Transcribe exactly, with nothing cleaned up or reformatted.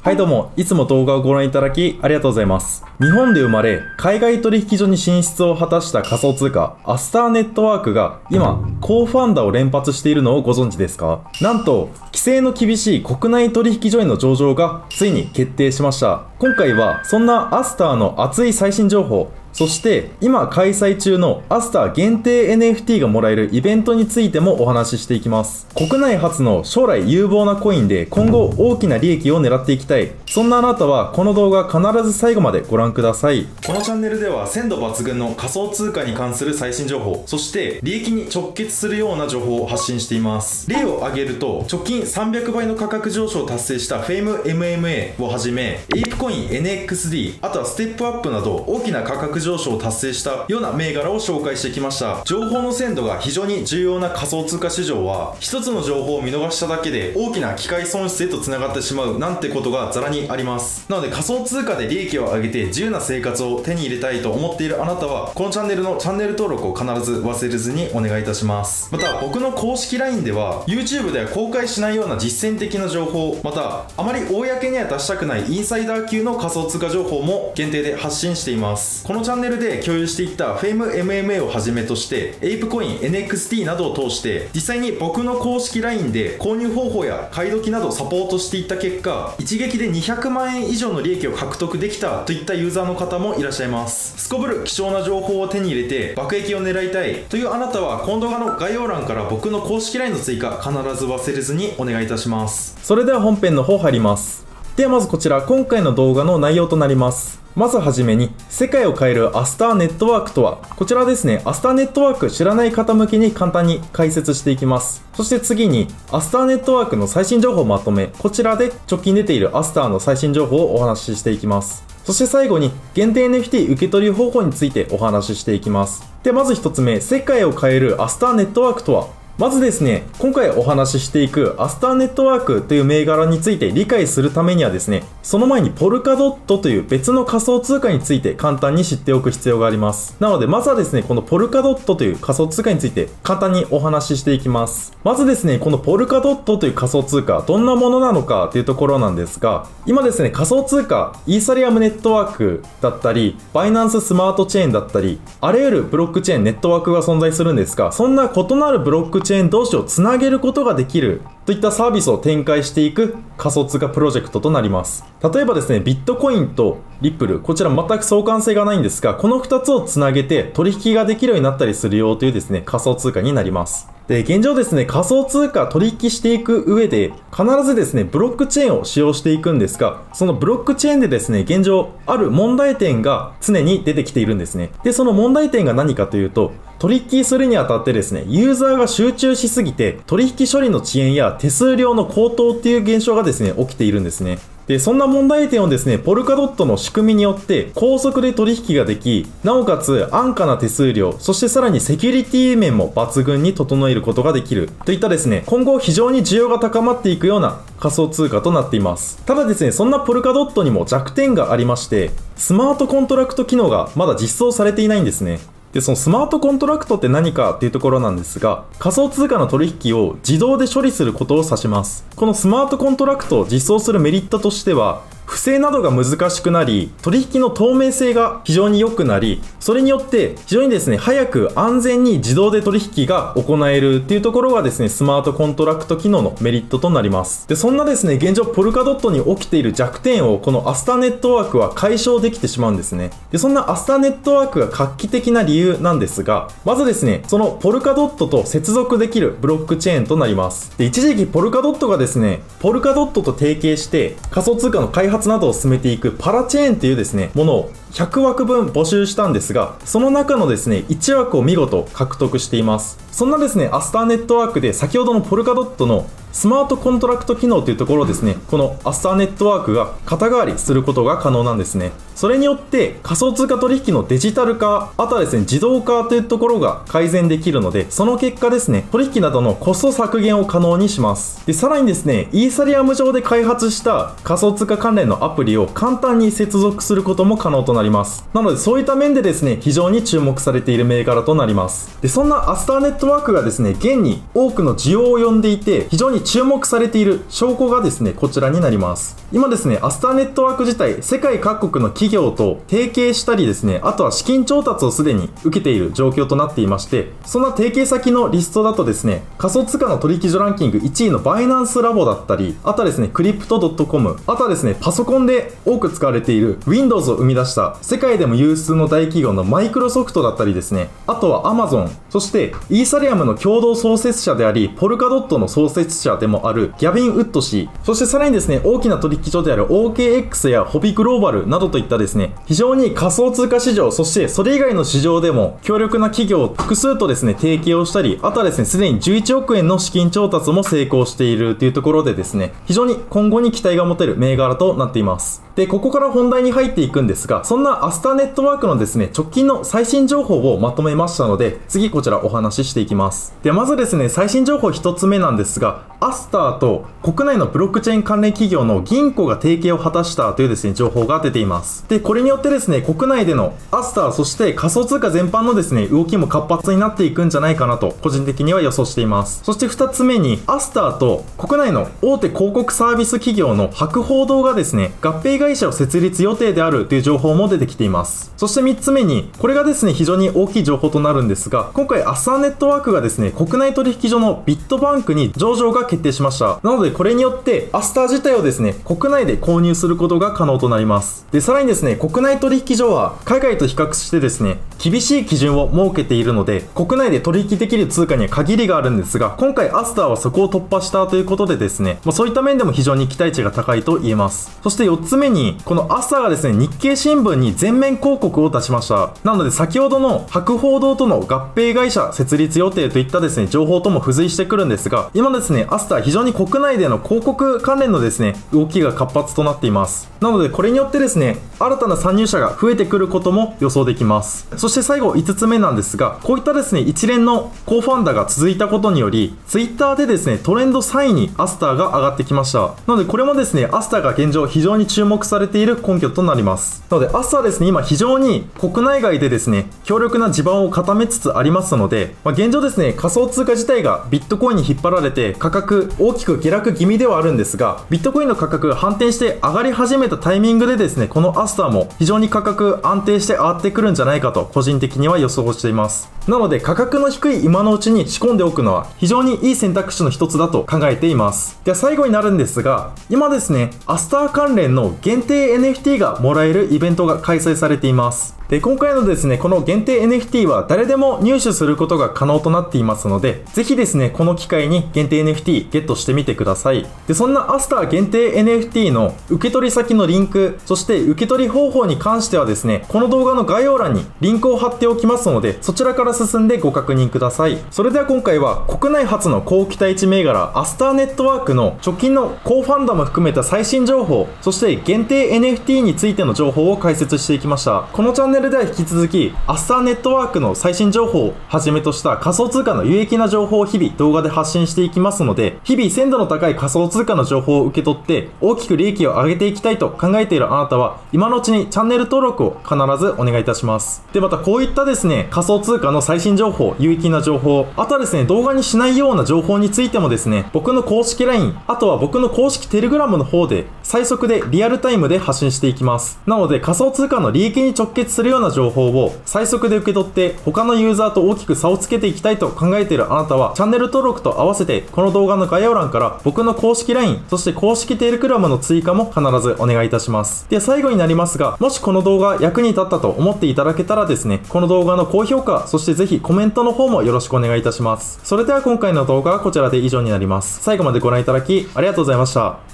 はいどうも、いつも動画をご覧いただきありがとうございます。日本で生まれ、海外取引所に進出を果たした仮想通貨、アスターネットワークが今、高ファンダを連発しているのをご存知ですか？なんと、規制の厳しい国内取引所への上場がついに決定しました。今回は、そんなアスターの熱い最新情報、そして今開催中のアスター限定 エヌエフティー がもらえるイベントについてもお話ししていきます。国内初の将来有望なコインで今後大きな利益を狙っていきたい。そんなあなたはこの動画必ず最後までご覧ください。このチャンネルでは鮮度抜群の仮想通貨に関する最新情報、そして利益に直結するような情報を発信しています。例を挙げると直近さんびゃくばいの価格上昇を達成したフェイム エムエムエー をはじめエイプコイン エヌエックスディー、あとはステップアップなど大きな価格上昇を達成したような銘柄を紹介してきました。情報の鮮度が非常に重要な仮想通貨市場は、一つの情報を見逃しただけで大きな機械損失へとつながってしまうなんてことがざらにあります。なので仮想通貨で利益を上げて自由な生活を手に入れたいと思っているあなたは、このチャンネルのチャンネル登録を必ず忘れずにお願いいたします。また僕の公式 ライン では YouTube では公開しないような実践的な情報、またあまり公には出したくないインサイダー級の仮想通貨情報も限定で発信しています。このチャンネルで共有していったフェイム エムエムエー をはじめとしてエイプコイン エヌエックスティー などを通して実際に僕の公式 ライン で購入方法や買い時などサポートしていった結果、一撃でにひゃくまんえん以上の利益を獲得できたといったユーザーの方もいらっしゃいます。すこぶる貴重な情報を手に入れて爆益を狙いたいというあなたは、この動画の概要欄から僕の公式 ライン の追加必ず忘れずにお願いいたします。それでは本編の方入ります。ではまずこちら今回の動画の内容となります。まずはじめに、世界を変えるアスターネットワークとは、こちらですね、アスターネットワーク知らない方向けに簡単に解説していきます。そして次に、アスターネットワークの最新情報まとめ、こちらで直近出ているアスターの最新情報をお話ししていきます。そして最後に、限定 エヌエフティー 受け取り方法についてお話ししていきます。で、まず一つ目、世界を変えるアスターネットワークとは、まずですね、今回お話ししていくアスターネットワークという銘柄について理解するためにはですね、その前にポルカドットという別の仮想通貨について簡単に知っておく必要があります。なのでまずはですね、このポルカドットという仮想通貨について簡単にお話ししていきます。まずですね、このポルカドットという仮想通貨、どんなものなのかというところなんですが、今ですね、仮想通貨、イーサリアムネットワークだったり、バイナンススマートチェーンだったり、あらゆるブロックチェーン、ネットワークが存在するんですが、そんな異なるブロックチェーン同士をつなげることができるといったサービスを展開していく仮想通貨プロジェクトとなります。例えばですね、ビットコインとリップル、こちら全く相関性がないんですが、このふたつをつなげて取引ができるようになったりするよというですね、仮想通貨になります。で、現状ですね、仮想通貨取引していく上で、必ずですね、ブロックチェーンを使用していくんですが、そのブロックチェーンでですね、現状、ある問題点が常に出てきているんですね。で、その問題点が何かというと、取引するにあたってですね、ユーザーが集中しすぎて、取引処理の遅延や手数料の高騰っていう現象がですね、起きているんですね。で、そんな問題点をですね、ポルカドットの仕組みによって高速で取引ができ、なおかつ安価な手数料、そしてさらにセキュリティ面も抜群に整えることができるといったですね、今後非常に需要が高まっていくような仮想通貨となっています。ただですね、そんなポルカドットにも弱点がありまして、スマートコントラクト機能がまだ実装されていないんですね。で、そのスマートコントラクトって何かっていうところなんですが、仮想通貨の取引を自動で処理することを指します。このスマートコントラクトを実装するメリットとしては、不正などが難しくなり、取引の透明性が非常に良くなり、それによって非常にですね、早く安全に自動で取引が行えるっていうところがですね、スマートコントラクト機能のメリットとなります。で、そんなですね、現状ポルカドットに起きている弱点をこのアスターネットワークは解消できてしまうんですね。で、そんなアスターネットワークが画期的な理由なんですが、まずですね、そのポルカドットと接続できるブロックチェーンとなります。で、一時期ポルカドットがですね、ポルカドットと提携して仮想通貨の開発などを進めていくパラチェーンっていうですね、ものをひゃくわくぶん募集したんですが、その中のですね、いちわくを見事獲得しています。そんなですね、アスターネットワークで先ほどのポルカドットのスマートコントラクト機能というところをですね、このアスターネットワークが肩代わりすることが可能なんですね。それによって仮想通貨取引のデジタル化、あとはですね、自動化というところが改善できるので、その結果ですね、取引などのコスト削減を可能にします。で、さらにですね、イーサリアム上で開発した仮想通貨関連のアプリを簡単に接続することも可能となります。 ります。なのでそういった面でですね、非常に注目されている銘柄となります。で、そんなアスターネットワークがですね、現に多くの需要を呼んでいて、非常に注目されている証拠がですね、こちらになります。今ですね、アスターネットワーク自体、世界各国の企業と提携したりですね、あとは資金調達をすでに受けている状況となっていまして、そんな提携先のリストだとですね、仮想通貨の取引所ランキングいちいのバイナンスラボだったり、あとはですね、クリプト .com、あとはですね、パソコンで多く使われている Windows を生み出した世界でも有数の大企業のマイクロソフトだったりですね、あとは Amazon、そしてイーサリアムの共同創設者であり、ポルカドットの創設者でもあるギャビン・ウッド氏、そしてさらにですね、大きな取引所である オーケーエックス やホビグローバルなどといったですね、非常に仮想通貨市場、そしてそれ以外の市場でも強力な企業複数とですね、提携をしたり、あとはですね、すでにじゅういちおくえんの資金調達も成功しているというところでですね、非常に今後に期待が持てる銘柄となっています。で、ここから本題に入っていくんですが、そんなアスターネットワークのですね、直近の最新情報をまとめましたので、次こちらお話ししていきます。で、まずですね、最新情報一つ目なんですが、アスターと国内のブロックチェーン関連企業の銀行が提携を果たしたというですね、情報が出ています。で、これによってですね、国内でのアスター、そして仮想通貨全般のですね、動きも活発になっていくんじゃないかなと、個人的には予想しています。そして二つ目に、アスターと国内の大手広告サービス企業の博報堂がですね、合併会社を設立予定であるという情報も出てきています。そしてみっつめに、これがですね、非常に大きい情報となるんですが、今回アスターネットワークがですね、国内取引所のビットバンクに上場が決定しました。なのでこれによってアスター自体をですね、国内で購入することが可能となります。で、さらにですね、国内取引所は海外と比較してですね、厳しい基準を設けているので、国内で取引できる通貨には限りがあるんですが、今回アスターはそこを突破したということでですね、まあ、そういった面でも非常に期待値が高いと言えます。そしてよっつめに、このアスターがですね、日経新聞に全面広告を出しました。なので先ほどの博報堂との合併会社設立予定といったですね、情報とも付随してくるんですが、今ですね、アスター非常に国内での広告関連のですね、動きが活発となっています。なのでこれによってですね、新たな参入者が増えてくることも予想できます。そして最後いつつめなんですが、こういったですね、一連の高ファンダが続いたことにより、ツイッターでですね、トレンドさんいにアスターが上がってきました。なのでこれもですね、アスターが現状非常に注目されている根拠となります。なのでアスターはですね、今非常に国内外でですね、強力な地盤を固めつつありますので、まあ、現状ですね、仮想通貨自体がビットコインに引っ張られて価格大きく下落気味ではあるんですが、ビットコインの価格が反転して上がり始めたタイミングでですね、このアスターも非常に価格安定して上がってくるんじゃないかと個人的には予想しています。なので価格の低い今のうちに仕込んでおくのは非常にいい選択肢の一つだと考えています。では最後になるんですが、今ですね、アスター関連の限定 エヌエフティー がもらえるイベントが開催されています。で、今回のですね、この限定 エヌエフティー は誰でも入手することが可能となっていますので、ぜひですね、この機会に限定 エヌエフティー ゲットしてみてください。で、そんなアスター限定 エヌエフティー の受け取り先のリンク、そして受け取り方法に関してはですね、この動画の概要欄にリンクを貼っておきますので、そちらから進んでご確認ください。それでは今回は国内初の高期待値銘柄アスターネットワークの直近の高ファンダも含めた最新情報、そして限定 エヌエフティー についての情報を解説していきました。このチャンネルでは引き続きアスターネットワークの最新情報をはじめとした仮想通貨の有益な情報を日々動画で発信していきますので、日々鮮度の高い仮想通貨の情報を受け取って大きく利益を上げていきたいと考えているあなたは、今のうちにチャンネル登録を必ずお願いいたします。で、またこういったですね、仮想通貨の最新情報、有益な情報、あとはですね、動画にしないような情報についてもですね、僕の公式 ライン、あとは僕の公式 テレグラム の方で最速でリアルタイムで発信していきます。なので仮想通貨の利益に直結するような情報を最速で受け取って他のユーザーと大きく差をつけていきたいと考えているあなたは、チャンネル登録と合わせてこの動画の概要欄から僕の公式 ライン、そして公式 テレグラム の追加も必ずお願いいたします。で、最後になりますが、もしこの動画役に立ったと思っていただけたらですね、この動画の高評価、そしてぜひコメントの方もよろしくお願いいたします。それでは今回の動画はこちらで以上になります。最後までご覧いただきありがとうございました。